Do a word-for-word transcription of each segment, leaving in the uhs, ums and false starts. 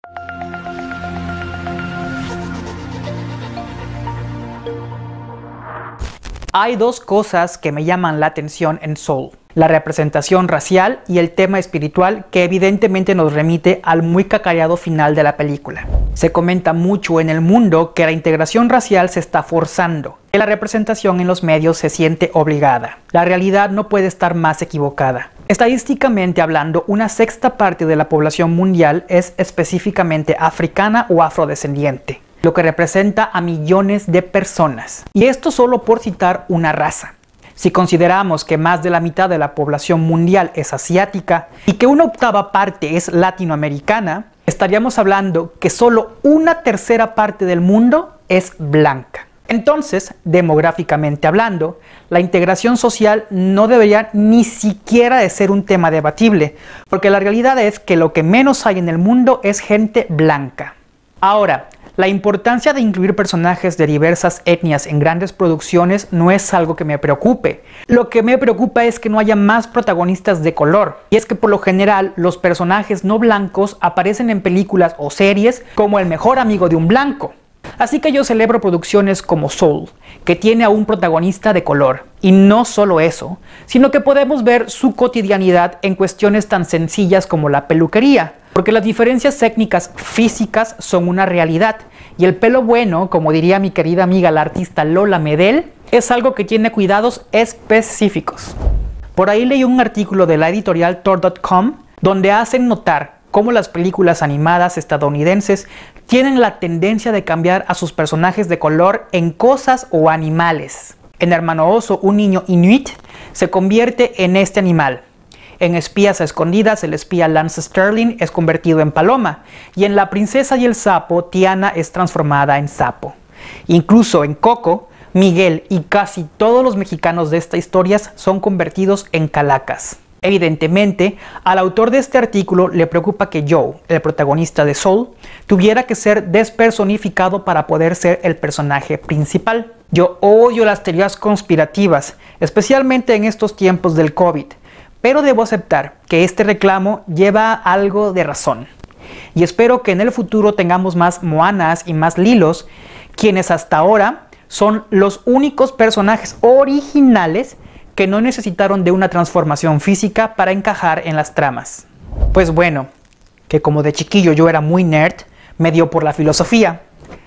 Hay dos cosas que me llaman la atención en Soul: la representación racial y el tema espiritual, que evidentemente nos remite al muy cacareado final de la película. Se comenta mucho en el mundo que la integración racial se está forzando, que la representación en los medios se siente obligada. La realidad no puede estar más equivocada. Estadísticamente hablando, una sexta parte de la población mundial es específicamente africana o afrodescendiente, lo que representa a millones de personas. Y esto solo por citar una raza. Si consideramos que más de la mitad de la población mundial es asiática y que una octava parte es latinoamericana, estaríamos hablando que solo una tercera parte del mundo es blanca. Entonces, demográficamente hablando, la integración social no debería ni siquiera de ser un tema debatible, porque la realidad es que lo que menos hay en el mundo es gente blanca. Ahora, la importancia de incluir personajes de diversas etnias en grandes producciones no es algo que me preocupe. Lo que me preocupa es que no haya más protagonistas de color. Y es que por lo general los personajes no blancos aparecen en películas o series como el mejor amigo de un blanco. Así que yo celebro producciones como Soul, que tiene a un protagonista de color. Y no solo eso, sino que podemos ver su cotidianidad en cuestiones tan sencillas como la peluquería. Porque las diferencias técnicas físicas son una realidad, y el pelo bueno, como diría mi querida amiga la artista Lola Medel, es algo que tiene cuidados específicos. Por ahí leí un artículo de la editorial Tor punto com donde hacen notar cómo las películas animadas estadounidenses tienen la tendencia de cambiar a sus personajes de color en cosas o animales. En Hermano Oso, un niño inuit se convierte en este animal. En Espías a Escondidas, el espía Lance Sterling es convertido en paloma. Y en La Princesa y el Sapo, Tiana es transformada en sapo. Incluso en Coco, Miguel y casi todos los mexicanos de esta historia son convertidos en calacas. Evidentemente, al autor de este artículo le preocupa que Joe, el protagonista de Soul, tuviera que ser despersonificado para poder ser el personaje principal. Yo odio las teorías conspirativas, especialmente en estos tiempos del COVID. Pero debo aceptar que este reclamo lleva algo de razón. Y espero que en el futuro tengamos más Moanas y más Lilos, quienes hasta ahora son los únicos personajes originales que no necesitaron de una transformación física para encajar en las tramas. Pues bueno, que como de chiquillo yo era muy nerd, me dio por la filosofía.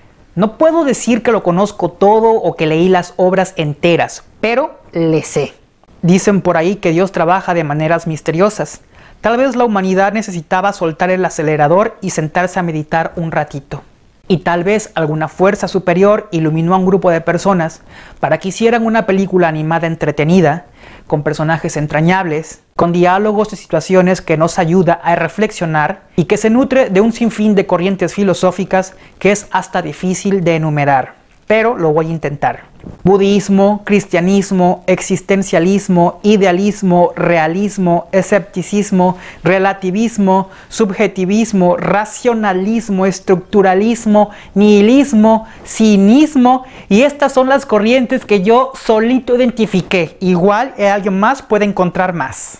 No puedo decir que lo conozco todo o que leí las obras enteras, pero le sé. Dicen por ahí que Dios trabaja de maneras misteriosas. Tal vez la humanidad necesitaba soltar el acelerador y sentarse a meditar un ratito. Y tal vez alguna fuerza superior iluminó a un grupo de personas para que hicieran una película animada entretenida, con personajes entrañables, con diálogos y situaciones que nos ayuda a reflexionar y que se nutre de un sinfín de corrientes filosóficas que es hasta difícil de enumerar. Pero lo voy a intentar. Budismo, cristianismo, existencialismo, idealismo, realismo, escepticismo, relativismo, subjetivismo, racionalismo, estructuralismo, nihilismo, cinismo, y estas son las corrientes que yo solito identifiqué. Igual alguien más puede encontrar más.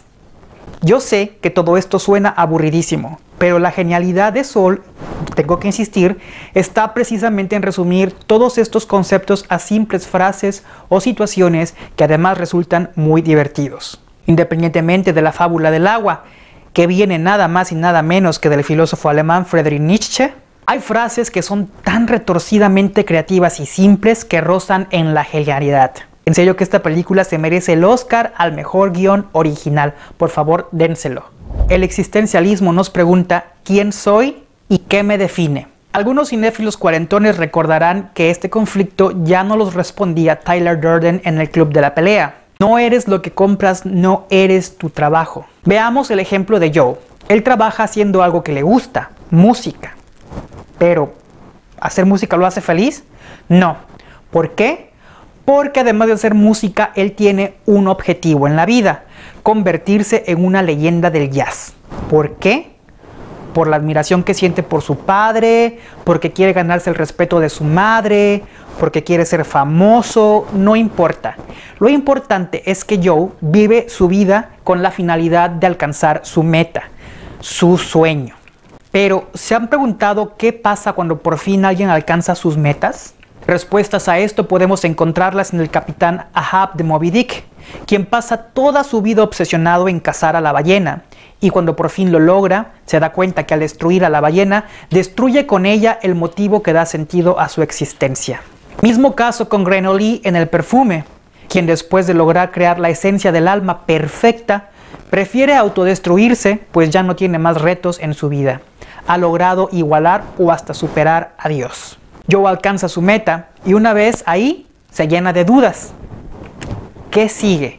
Yo sé que todo esto suena aburridísimo, pero la genialidad de Soul, tengo que insistir, está precisamente en resumir todos estos conceptos a simples frases o situaciones que además resultan muy divertidos. Independientemente de la fábula del agua, que viene nada más y nada menos que del filósofo alemán Friedrich Nietzsche, hay frases que son tan retorcidamente creativas y simples que rozan en la genialidad. En serio que esta película se merece el Oscar al mejor guión original. Por favor, dénselo. El existencialismo nos pregunta ¿quién soy y qué me define? Algunos cinéfilos cuarentones recordarán que este conflicto ya no los respondía Tyler Durden en El Club de la Pelea. No eres lo que compras, no eres tu trabajo. Veamos el ejemplo de Joe. Él trabaja haciendo algo que le gusta, música. Pero, ¿hacer música lo hace feliz? No. ¿Por qué? Porque además de hacer música, él tiene un objetivo en la vida: convertirse en una leyenda del jazz. ¿Por qué? Por la admiración que siente por su padre, porque quiere ganarse el respeto de su madre, porque quiere ser famoso, no importa. Lo importante es que Joe vive su vida con la finalidad de alcanzar su meta, su sueño. Pero, ¿se han preguntado qué pasa cuando por fin alguien alcanza sus metas? Respuestas a esto podemos encontrarlas en el capitán Ahab de Moby Dick, quien pasa toda su vida obsesionado en cazar a la ballena, y cuando por fin lo logra, se da cuenta que al destruir a la ballena, destruye con ella el motivo que da sentido a su existencia. Mismo caso con Greno Lee en el perfume, quien después de lograr crear la esencia del alma perfecta, prefiere autodestruirse, pues ya no tiene más retos en su vida. Ha logrado igualar o hasta superar a Dios. Joe alcanza su meta y una vez ahí se llena de dudas. ¿Qué sigue?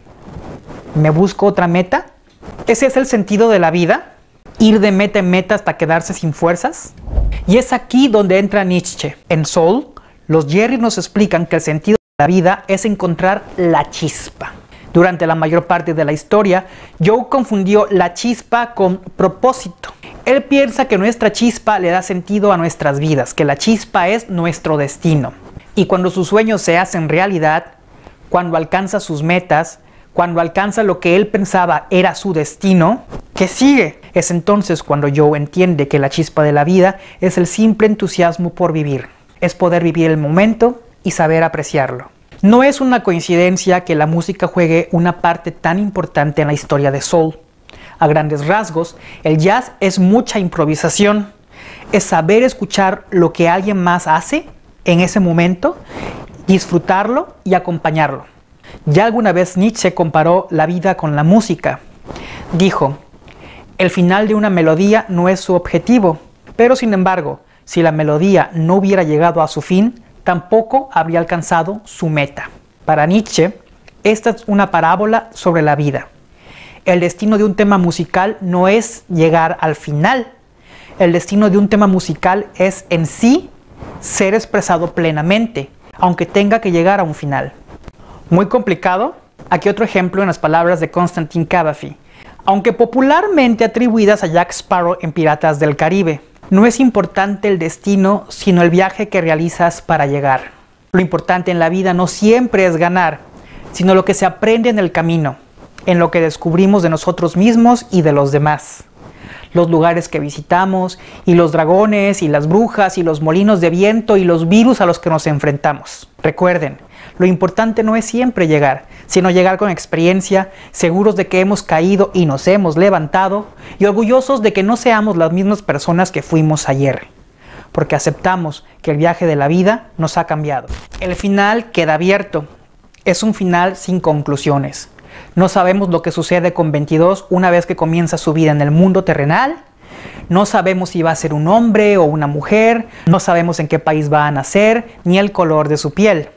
¿Me busco otra meta? ¿Ese es el sentido de la vida? ¿Ir de meta en meta hasta quedarse sin fuerzas? Y es aquí donde entra Nietzsche. En Soul, los Jerry nos explican que el sentido de la vida es encontrar la chispa. Durante la mayor parte de la historia, Joe confundió la chispa con propósito. Él piensa que nuestra chispa le da sentido a nuestras vidas, que la chispa es nuestro destino. Y cuando sus sueños se hacen realidad, cuando alcanza sus metas, cuando alcanza lo que él pensaba era su destino, ¿qué sigue? Es entonces cuando Joe entiende que la chispa de la vida es el simple entusiasmo por vivir. Es poder vivir el momento y saber apreciarlo. No es una coincidencia que la música juegue una parte tan importante en la historia de Soul. A grandes rasgos, el jazz es mucha improvisación. Es saber escuchar lo que alguien más hace en ese momento, disfrutarlo y acompañarlo. Ya alguna vez Nietzsche comparó la vida con la música. Dijo, el final de una melodía no es su objetivo, pero sin embargo, si la melodía no hubiera llegado a su fin, tampoco habría alcanzado su meta. Para Nietzsche, esta es una parábola sobre la vida. El destino de un tema musical no es llegar al final. El destino de un tema musical es en sí ser expresado plenamente, aunque tenga que llegar a un final. ¿Muy complicado? Aquí otro ejemplo en las palabras de Constantine Cavafy. Aunque popularmente atribuidas a Jack Sparrow en Piratas del Caribe, no es importante el destino, sino el viaje que realizas para llegar. Lo importante en la vida no siempre es ganar, sino lo que se aprende en el camino, en lo que descubrimos de nosotros mismos y de los demás. Los lugares que visitamos, y los dragones, y las brujas, y los molinos de viento, y los virus a los que nos enfrentamos. Recuerden, lo importante no es siempre llegar, sino llegar con experiencia, seguros de que hemos caído y nos hemos levantado, y orgullosos de que no seamos las mismas personas que fuimos ayer, porque aceptamos que el viaje de la vida nos ha cambiado. El final queda abierto. Es un final sin conclusiones. No sabemos lo que sucede con veintidós una vez que comienza su vida en el mundo terrenal. No sabemos si va a ser un hombre o una mujer. No sabemos en qué país va a nacer, ni el color de su piel.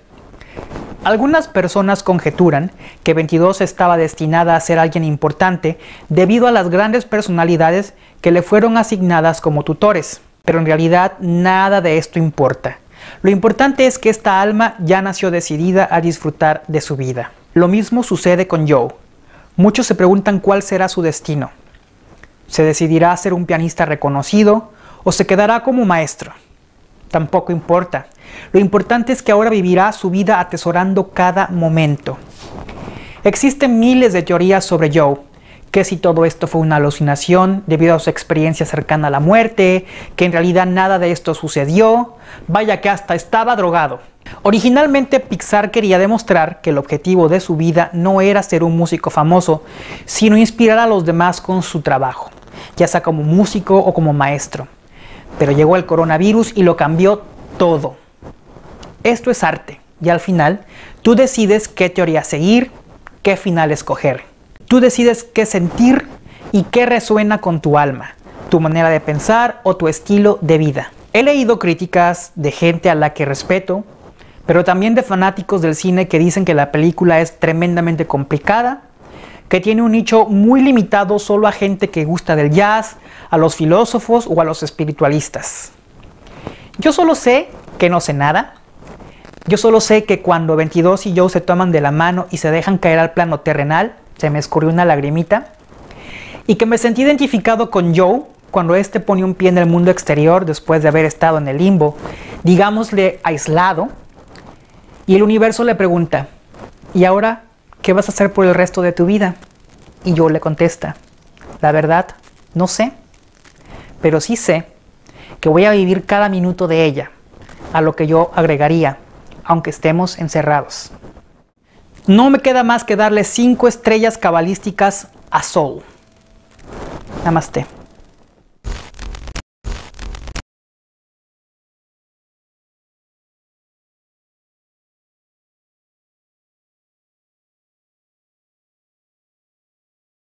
Algunas personas conjeturan que veintidós estaba destinada a ser alguien importante debido a las grandes personalidades que le fueron asignadas como tutores. Pero en realidad nada de esto importa. Lo importante es que esta alma ya nació decidida a disfrutar de su vida. Lo mismo sucede con Joe. Muchos se preguntan cuál será su destino. ¿Se decidirá a ser un pianista reconocido o se quedará como maestro? Tampoco importa. Lo importante es que ahora vivirá su vida atesorando cada momento. Existen miles de teorías sobre Joe, que si todo esto fue una alucinación debido a su experiencia cercana a la muerte, que en realidad nada de esto sucedió, vaya que hasta estaba drogado. Originalmente Pixar quería demostrar que el objetivo de su vida no era ser un músico famoso, sino inspirar a los demás con su trabajo, ya sea como músico o como maestro. Pero llegó el coronavirus y lo cambió todo. Esto es arte, y al final tú decides qué teoría seguir, qué final escoger. Tú decides qué sentir y qué resuena con tu alma, tu manera de pensar o tu estilo de vida. He leído críticas de gente a la que respeto, pero también de fanáticos del cine que dicen que la película es tremendamente complicada, que tiene un nicho muy limitado solo a gente que gusta del jazz, a los filósofos o a los espiritualistas. Yo solo sé que no sé nada. Yo solo sé que cuando veintidós y Joe se toman de la mano y se dejan caer al plano terrenal, se me escurrió una lagrimita, y que me sentí identificado con Joe cuando éste pone un pie en el mundo exterior después de haber estado en el limbo, digámosle aislado, y el universo le pregunta, ¿y ahora qué vas a hacer por el resto de tu vida? Y Joe le contesta, la verdad, no sé, pero sí sé que voy a vivir cada minuto de ella, a lo que yo agregaría, aunque estemos encerrados. No me queda más que darle cinco estrellas cabalísticas a Soul. Namaste.